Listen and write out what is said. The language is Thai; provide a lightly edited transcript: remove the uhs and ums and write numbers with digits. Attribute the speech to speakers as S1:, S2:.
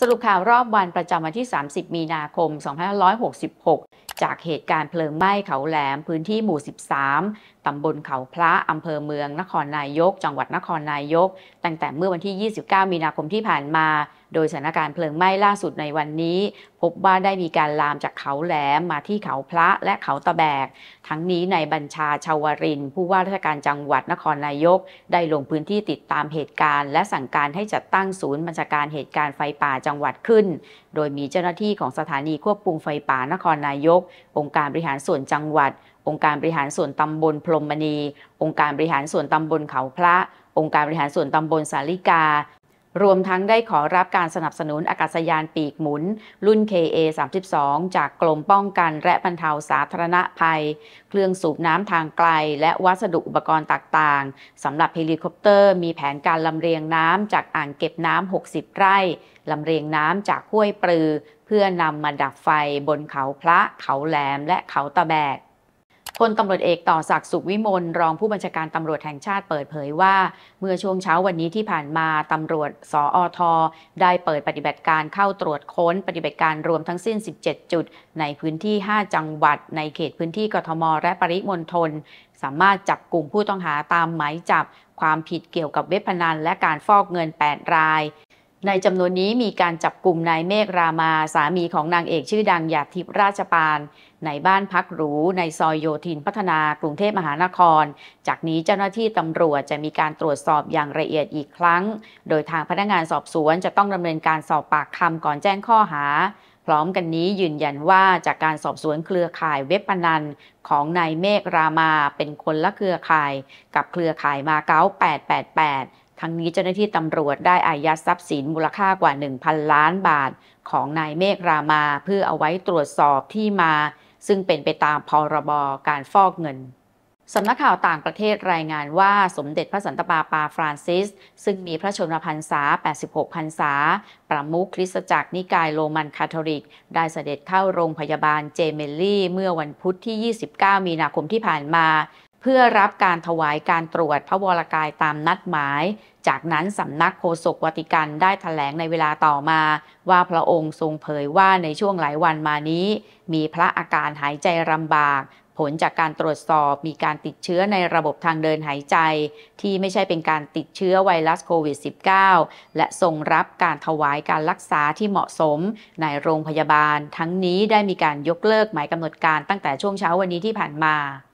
S1: รุปข่าวรอบวันประจำวันที่ 30 มีนาคม 2566 จากเหตุการณ์เพลิงไหม้เขาแหลมพื้นที่หมู่ 13 ตำบลเขาพระอำเภอเมืองนครนายก จังหวัดนครนายก ตั้งแต่เมื่อวันที่ 29 มีนาคมที่ผ่านมา โดยสถานการณ์เพลิงไหม้ล่าสุดในวันนี้ พบว่าได้มีการลามจากเขาแหลมมาที่เขาพระและเขาตะแบก ทั้งนี้นายบัญชา ชวรินทร์ ผู้ว่าราชการจังหวัดนครนายกได้ลงพื้นที่ติดตามเหตุการณ์และสั่งการให้จัดตั้งศูนย์บัญชาการเหตุการณ์ไฟป่าจังหวัดขึ้น โดยมีเจ้าหน้าที่ของสถานีควบคุมไฟป่านครนายก องค์การบริหารส่วนจังหวัด องค์การบริหารส่วนตำบลพรหมณี องค์การบริหารส่วนตำบลเขาพระ องค์การบริหารส่วนตำบลสาลิการวมทั้งได้ขอรับการสนับสนุนอากาศยานปีกหมุนรุ่น KA-32 จากกรมป้องกันและบรรเทาสาธารณภัยเครื่องสูบน้ำทางไกลและวัสดุอุปกรณ์ต่างๆสำหรับเฮลิคอปเตอร์มีแผนการลำเลียงน้ำจากอ่างเก็บน้ำ 60 ไร่ลำเลียงน้ำจากห้วยปลือเพื่อนำมาดับไฟบนเขาพระเขาแหลมและเขาตะแบกพลตำรวจเอกต่อศักดิ์สุขวิมลรองผู้บัญชาการตำรวจแห่งชาติเปิดเผยว่าเมื่อช่วงเช้าวันนี้ที่ผ่านมาตำรวจสอท.ได้เปิดปฏิบัติการเข้าตรวจค้นปฏิบัติการรวมทั้งสิ้น 17 จุดในพื้นที่ 5 จังหวัดในเขตพื้นที่กทมและปริมณฑลสามารถจับกลุ่มผู้ต้องหาตามหมายจับความผิดเกี่ยวกับเว็บพนันและการฟอกเงิน 8 รายในจำนวนนี้มีการจับกลุ่มนายเมฆรามาสามีของนางเอกชื่อดังหยาดทิพย์ราชปานในบ้านพักหรูในซอยโยธินพัฒนากรุงเทพมหานครจากนี้เจ้าหน้าที่ตำรวจจะมีการตรวจสอบอย่างละเอียดอีกครั้งโดยทางพนักงานสอบสวนจะต้องดำเนินการสอบปากคำก่อนแจ้งข้อหาพร้อมกันนี้ยืนยันว่าจากการสอบสวนเครือข่ายเว็บพนันของนายเมฆรามาเป็นคนละเครือข่ายกับเครือข่ายมาเก๊า888ทั้งนี้เจ้าหน้าที่ตำรวจได้อายัดทรัพย์สินมูลค่ากว่า 1,000 ล้านบาทของนายเมฆรามาเพื่อเอาไว้ตรวจสอบที่มาซึ่งเป็นไปตามพรบการฟอกเงินสำนักข่าวต่างประเทศรายงานว่าสมเด็จพระสันตะปาปาฟรานซิสซึ่งมีพระชนมพรรษา 86 พรรษาประมุขคริสตจักรนิกายโรมันคาทอลิกได้เสด็จเข้าโรงพยาบาลเจเมลลี่เมื่อวันพุธที่ 29 มีนาคมที่ผ่านมาเพื่อรับการถวายการตรวจพระวรกายตามนัดหมายจากนั้นสำนักโฆษกวาติกันได้แถลงในเวลาต่อมาว่าพระองค์ทรงเผยว่าในช่วงหลายวันมานี้มีพระอาการหายใจลำบากผลจากการตรวจสอบมีการติดเชื้อในระบบทางเดินหายใจที่ไม่ใช่เป็นการติดเชื้อไวรัสโควิด -19 และทรงรับการถวายการรักษาที่เหมาะสมในโรงพยาบาลทั้งนี้ได้มีการยกเลิกหมายกำหนดการตั้งแต่ช่วงเช้าวันนี้ที่ผ่านมา